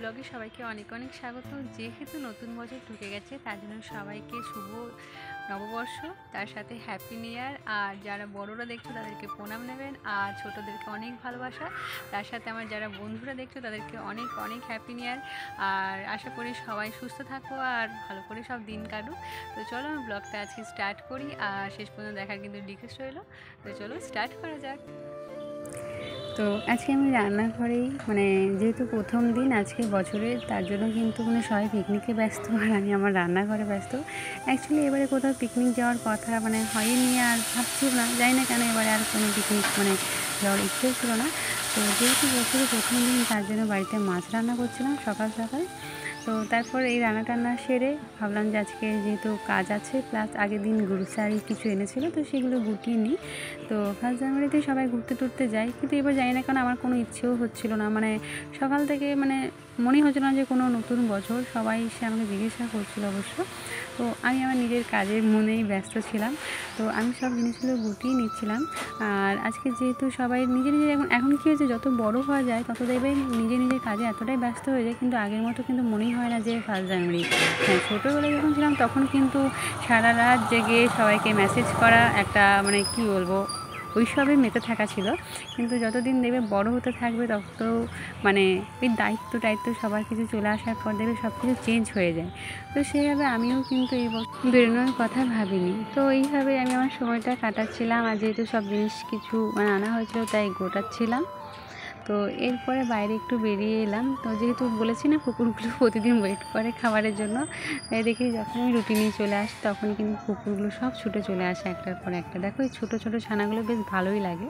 ব্লগে সবাইকে অনেক অনেক স্বাগত। যেহেতু নতুন বছর ঢুকে গেছে তার জন্য সবাইকে শুভ নববর্ষ, তার সাথে হ্যাপি নিউ ইয়ার। আর যারা বড়রা দেখছো তাদেরকে প্রণাম নেবেন, আর ছোটদেরকে অনেক ভালোবাসা। তার সাথে আমার যারা বন্ধুরা দেখছো তাদেরকে অনেক অনেক হ্যাপি নিউ ইয়ার। আর আশা করি সবাই সুস্থ থাকো আর ভালো করে সব দিন কাটুক। তো চলো আমি ব্লগটা আজকে স্টার্ট করি, আর শেষ পর্যন্ত দেখার কিন্তু রিকোয়েস্ট রইলো। তো চলো স্টার্ট করা যাক। তো আজকে আমি রান্নাঘরেই যেহেতু প্রথম দিন আজকে বছরের, তার জন্য কিন্তু সবাই পিকনিকে ব্যস্ত আর আমি আমার রান্নাঘরে ব্যস্ত। অ্যাকচুয়ালি এবারে কোথাও পিকনিক যাওয়ার কথা হয়নি, আর ভাবছিও না, জানি না কেন এবারে আর কোনো পিকনিক যাওয়ার ইচ্ছেও ছিল না। তো যেহেতু বছরের প্রথম দিন তার জন্য বাড়িতে মাছ রান্না করছিলাম সকাল সকাল। তো তারপর এই রান্না টান্না সেরে ভাবলাম যে আজকে যেহেতু কাজ আছে, প্লাস আগের দিন গ্রোসারি কিছু এনেছিল, তো সেগুলো গুটিয়ে নিই। তো 1 জানুয়ারিতে সবাই ঘুরতে টুরতে যায়, কিন্তু এবার জানি না কারণ আমার কোনো ইচ্ছেও হচ্ছিল না। সকাল থেকে মনে হচ্ছিল না যে কোনো নতুন বছর। সবাই এসে আমাকে জিজ্ঞাসা করছিল অবশ্য। তো আমি আমার নিজের কাজের মনেই ব্যস্ত ছিলাম। তো আমি সব জিনিসগুলো গুটিয়ে নিচ্ছিলাম। আর আজকে যেহেতু সবাই নিজের নিজের এখন কী হয়েছে, যত বড় হওয়া যায় তত দেখবে নিজের নিজের কাজে এতটাই ব্যস্ত হয়ে যায়, কিন্তু আগের মতো কিন্তু মনেই হয় না যে 1 জানুয়ারি। হ্যাঁ, ছোটোবেলায় যখন ছিলাম তখন কিন্তু সারা রাত জেগে সবাইকে মেসেজ করা একটা কী বলবো, ওইসবে মেতে থাকা ছিল। কিন্তু যতদিন দেখবে বড় হতে থাকবে তত ওই দায়িত্ব সবার কিছু চলে আসার পর দেখবে সব কিছু চেঞ্জ হয়ে যায়। তো সেইভাবে আমিও কিন্তু এই বেরোনোর কথা ভাবিনি। তো এইভাবে আমি আমার সময়টা কাটাচ্ছিলাম, আর যেহেতু সব জিনিস কিছু আনা হয়েছিল তাই গোটাচ্ছিলাম। তো এরপরে বাইরে একটু বেরিয়ে এলাম। তো যেহেতু বলেছি না কুকুরগুলো প্রতিদিন ওয়েট করে খাবারের জন্য, তাই দেখি যখন আমি রুটি নিয়ে চলে আসি তখন কিন্তু কুকুরগুলো সব ছুটে চলে আসে একটার পর একটা। দেখো এই ছোটো ছোটো ছানাগুলো বেশ ভালোই লাগে।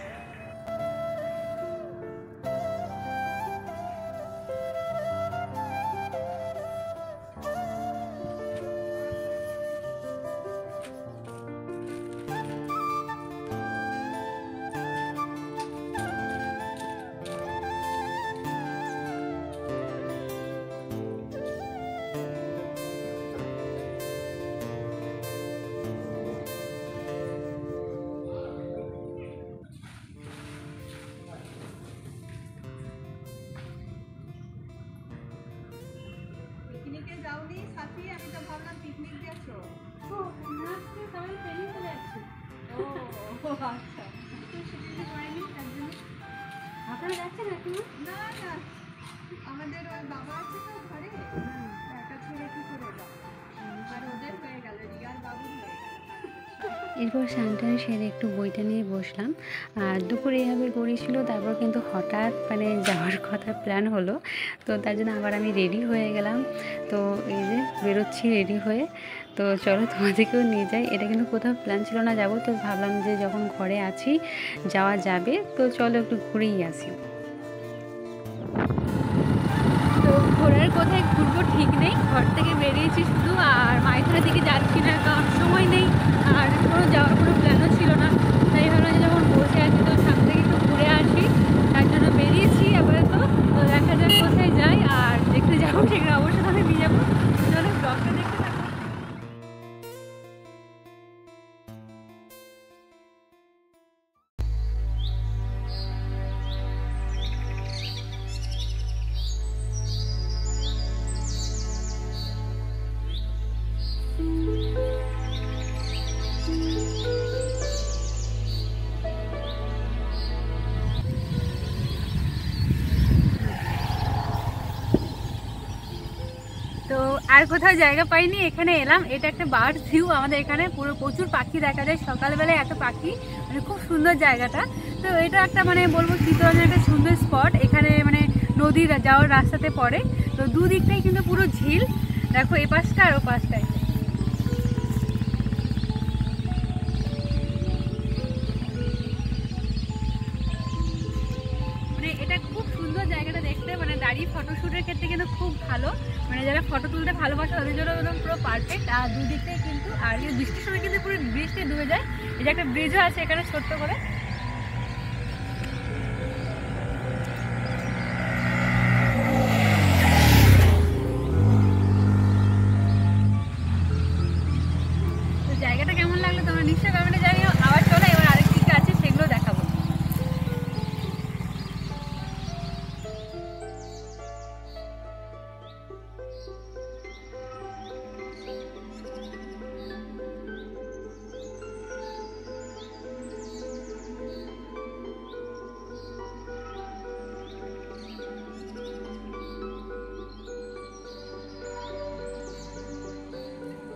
যাওনি সাথী? আমি তো ভাবলাম পিকনিক গেছো। ও না, সবাই ট্রেনে চলে যাচ্ছে। ও আচ্ছা, তো সেটা হয়নি তার জন্য। আপনারা যাচ্ছেন এখন? না না, আমাদের ওই বাবা আছে তো ঘরে, একা ছেড়ে কি করে যাবো, আর ওদের হয়ে গেল, রিয়ার বাবুর হয়ে গেল। এরপর স্নান সেরে একটু বইটা নিয়ে বসলাম। আর দুপুরে এইভাবে গড়িয়েছিল, তারপর কিন্তু হঠাৎ যাওয়ার কথা প্ল্যান হলো। তো তার জন্য আবার আমি রেডি হয়ে গেলাম। তো এই যে বেরোচ্ছি রেডি হয়ে। তো চলো তোমাদেরকেও নিয়ে যাই। এটা কিন্তু কোথাও প্ল্যান ছিল না যাবো, তো ভাবলাম যে যখন ঘরে আছি যাওয়া যাবে, তো চলো একটু ঘুরেই আসি। তো ঘোরার কোথায় ঘুরবো ঠিক নেই, ঘর থেকে বেরিয়েছি শুধু, আর মাইথনের দিকে যাচ্ছি না কারণ সময় নেই, আর যাওয়ার কোনো প্ল্যানও ছিল না। তাই ভাবলাম যখন বসে আছি তো সামনে থেকে একটু ঘুরে আসি, তার জন্য বেরিয়েছি আপাতত। তো দেখা যাক কোথায় যাই, আর দেখতে যাবো সেখানে অবশ্যই তাহলে নিয়ে যাবো। চলো ব্লগটা দেখতে থাকো। তো আর কোথাও জায়গা পাইনি, এখানে এলাম। এটা একটা বার্ড ভিউ, আমাদের এখানে পুরো প্রচুর পাখি দেখা যায় সকালবেলায়, এত পাখি খুব সুন্দর জায়গাটা। তো এটা একটা বলবো চিত্তরঞ্জনের একটা সুন্দর স্পট। এখানে নদী যাওয়ার রাস্তাতে পড়ে, তো দুদিকটাই কিন্তু পুরো ঝিল। দেখো এই পাশটা আর ও পাশটায়। এটা খুব সুন্দর জায়গাটা দেখতে, দাঁড়িয়ে ফটোশুটের ক্ষেত্রে কিন্তু খুব ভালো। যারা ফটো তুলতে ভালোবাসে তাদের জন্য একদম পুরো পারফেক্ট। আর দুদিকটাই কিন্তু, আর বৃষ্টির সময় কিন্তু পুরো ব্রিজটা ডুবে যায়। এই যে একটা ব্রিজও আছে এখানে ছোট্ট করে। তো জায়গাটা কেমন লাগলো তোমার নিশ্চয়ই কমেন্টে জানিও। আবার চলো এবার আরেক দিকে আছে, সেগুলো দেখাবো।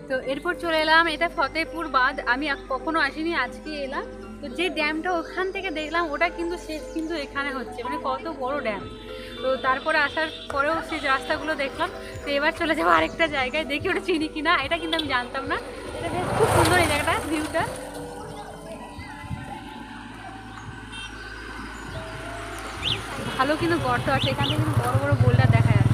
তো এরপর চলে এলাম, এটা ফতেপুর বাঁধ। আমি কখনো আসিনি, আজকে এলাম। তো যে ড্যামটা ওখান থেকে দেখলাম ওটা কিন্তু শেষ কিন্তু এখানে হচ্ছে, মানে কত বড় ড্যাম। তো তারপরে আসার পরেও সেই রাস্তাগুলো দেখলাম। তো এবার চলে যাবো আরেকটা জায়গায়, দেখি ওটা চিনি কিনা। এটা কিন্তু আমি জানতাম না। এটা বেশ খুব সুন্দর এই জায়গাটা, ভিউটা। ভালো কিন্তু গর্ত আছে, এখান থেকে কিন্তু বড় বড় বোল্ডার দেখা যাচ্ছে।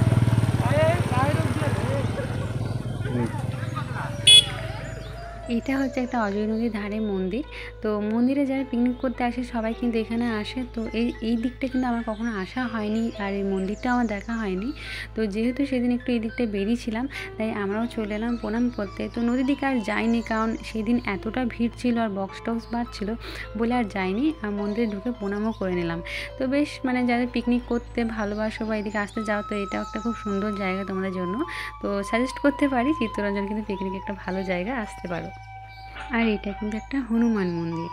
এটা হচ্ছে একটা অজয় নদীর ধারে মন্দির। তো মন্দিরে যারা পিকনিক করতে আসে সবাই কিন্তু এখানে আসে। তো এই দিকটা কিন্তু আমার কখনো আসা হয়নি, আর এই মন্দিরটা আমার দেখা হয়নি। তো যেহেতু সেদিন একটু এই দিকটা বেরিয়েছিলাম, তাই আমরাও চলে এলাম প্রণাম করতে। তো নদীর দিকে আর যাইনি, কারণ সেদিন এতটা ভিড় ছিল আর বক্স টক্স বাজছিল বলে আর যাইনি। আর মন্দিরে ঢুকে প্রণামও করে নিলাম। তো বেশ, মানে যাদের পিকনিক করতে ভালোবাসো বা এদিকে আসতে যাও, তো এটাও একটা খুব সুন্দর জায়গা তোমাদের জন্য। তো সাজেস্ট করতে পারি, চিত্তরঞ্জন কিন্তু পিকনিক একটা ভালো জায়গা, আসতে পারো। আর এটা কিন্তু একটা হনুমান মন্দির।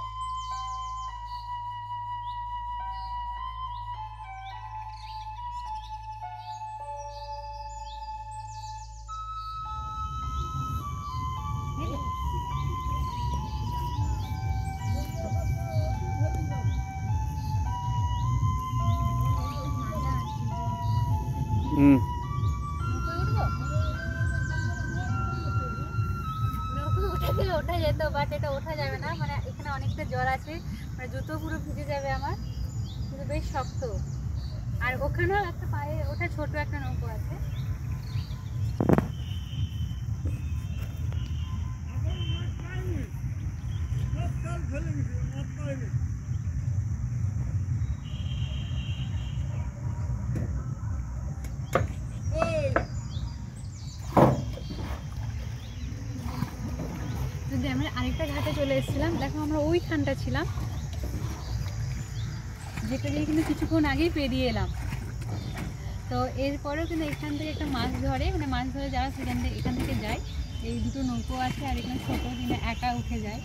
ওঠা যেত, বাট এটা ওঠা যাবে না, মানে এখানে অনেকটা জল আছে, মানে জুতো পুরো ভিজে যাবে আমার, কিন্তু বেশ শক্ত। আর ওখানেও একটা পায়ে ওঠা ছোট একটা নৌকো আছে। ড্যামের আরেকটা ঘাটে চলে এসেছিলাম। দেখো আমরা ওইখানটা ছিলাম, যেটা দিয়ে কিন্তু কিছুক্ষণ আগেই পেরিয়ে এলাম। তো এরপরেও কিন্তু এখান থেকে একটা মাছ ধরে, মানে মাছ ধরে যারা এখান থেকে যায়। এই দুটো নৌকো আছে, আর এখানে ছোটো কিন্তু একা উঠে যায়।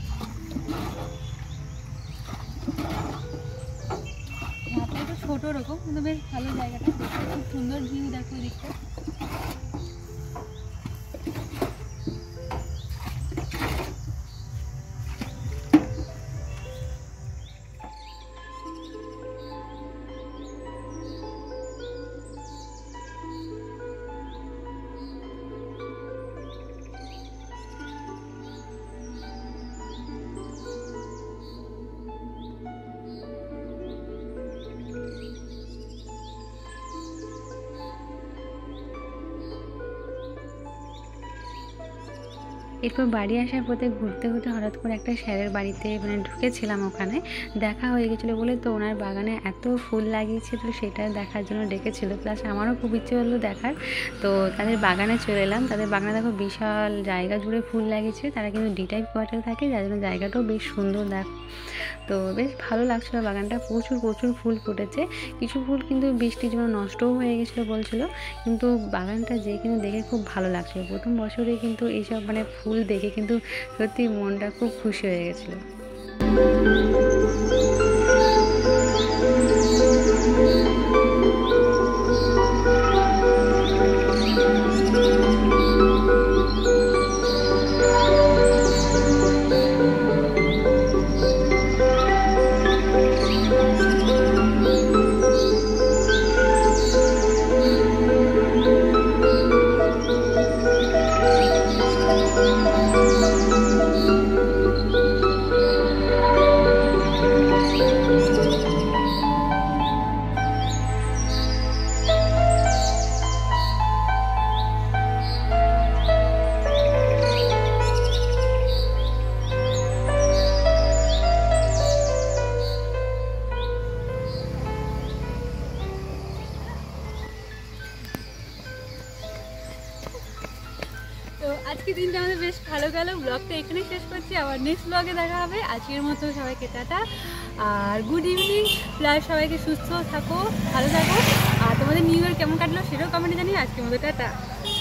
তো ছোটো রকম, কিন্তু বেশ ভালো জায়গাটা, খুব সুন্দর ভিউ। দেখো দেখতে এরপর বাড়ি আসার পথে ঘুরতে ঘুরতে হঠাৎ করে একটা স্যারের বাড়িতে মানে ঢুকেছিলাম, ওখানে দেখা হয়ে গেছিলো বলে। তো ওনার বাগানে এত ফুল লাগিয়েছিল, সেটা দেখার জন্য ডেকেছিল। প্লাস আমারও খুব ইচ্ছে হলো দেখার। তো তাদের বাগানে চলে এলাম। তাদের বাগানে দেখো বিশাল জায়গা জুড়ে ফুল লাগিয়েছে। তারা কিন্তু ডি টাইপ কোয়ার্টার থাকে, যার জন্য জায়গাটাও বেশ সুন্দর। তো বেশ ভালো লাগছিলো বাগানটা, প্রচুর প্রচুর ফুল ফুটেছে। কিছু ফুল কিন্তু বৃষ্টির জন্য নষ্টও হয়ে গেছিলো বলছিল, কিন্তু বাগানটা যে কিন্তু দেখে খুব ভালো লাগছিলো। প্রথম বছরে কিন্তু এইসব মানে ফুল দেখে কিন্তু সত্যি মনটা খুব খুশি হয়ে গেছিলো। তো আজকে দিনটা আমাদের বেশ ভালো গেল। ব্লগটা এখানেই শেষ করছি, আবার নেক্সট ব্লগে দেখা হবে। আজকের মতো সবাইকে টাটা আর গুড ইভিনিং। প্লাস সবাইকে সুস্থ থাকো, ভালো থাকো। আর তোমাদের নিউ ইয়ার কেমন কাটলো সেটাও কমেন্টে জানিয়ে। আজকের মতো টাটা।